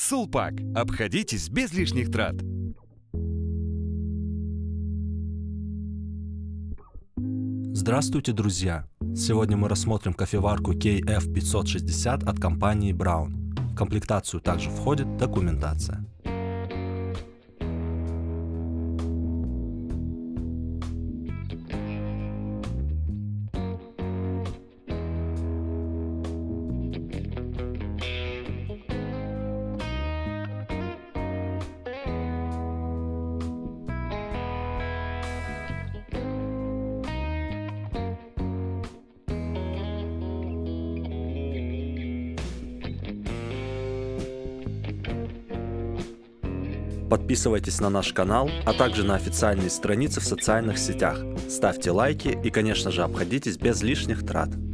Сулпак. Обходитесь без лишних трат. Здравствуйте, друзья! Сегодня мы рассмотрим кофеварку KF560 от компании Braun. В комплектацию также входит документация. Подписывайтесь на наш канал, а также на официальные страницы в социальных сетях. Ставьте лайки и, конечно же, обходитесь без лишних трат.